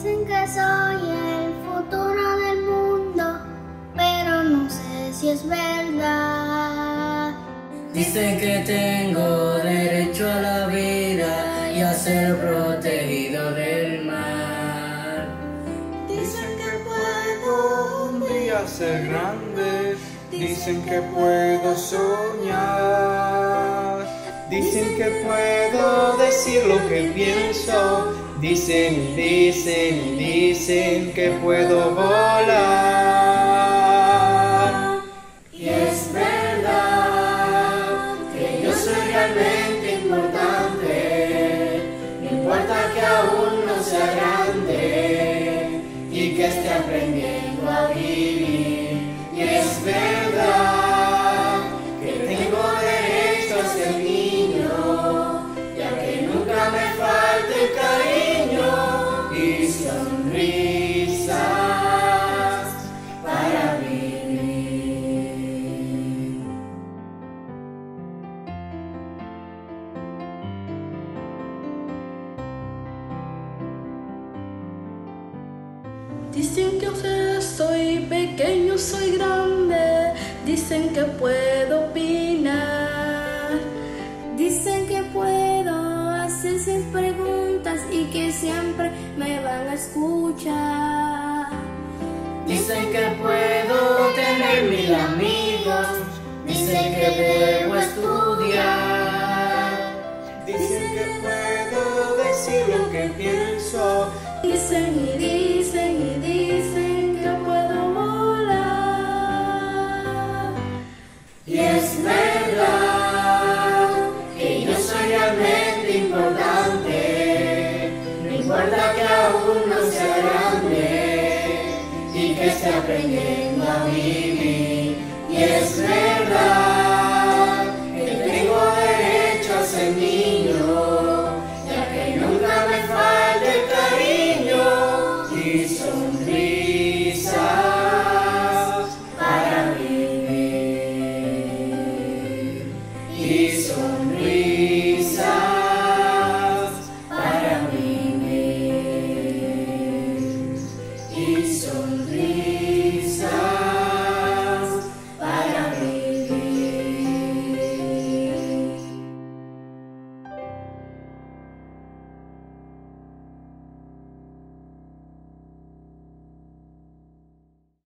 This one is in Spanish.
Dicen que soy el futuro del mundo, pero no sé si es verdad. Dicen que tengo derecho a la vida y a ser protegido del mar. Dicen que puedo un día ser grande, dicen que puedo soñar, dicen que puedo decir lo que pienso, dicen que puedo volar. Y es verdad que yo soy realmente importante, no importa que aún no sea grande y que esté aprendiendo a vivir. Y es verdad que tengo derecho a ser niño, ya que nunca me falte cariño y sonrisas para vivir. Dicen que soy pequeño, soy grande, dicen que puedo opinar. Dicen que puedo hacer 100 preguntas y que siempre me van a escuchar. Dicen que puedo tener 1000 amigos, dicen que debo estudiar. Dicen que puedo decir lo que pienso, Dicen que puedo volar. Y es verdad que yo soy realmente importante, no importa que aún no sea grande y que esté aprendiendo a vivir. Y es verdad